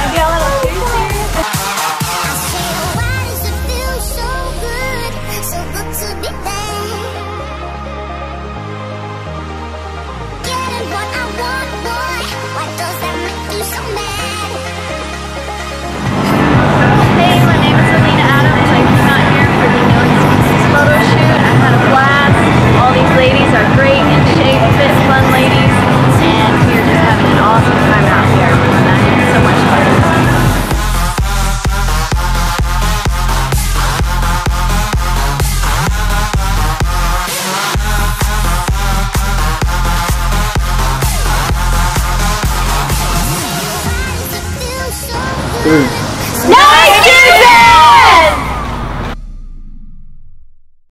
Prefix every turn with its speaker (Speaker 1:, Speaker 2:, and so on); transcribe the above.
Speaker 1: get a little too serious. Photo shoot. I had a blast. All these ladies are great in shape, fit, fun ladies, and we're just having an awesome time out here. And I had so much fun.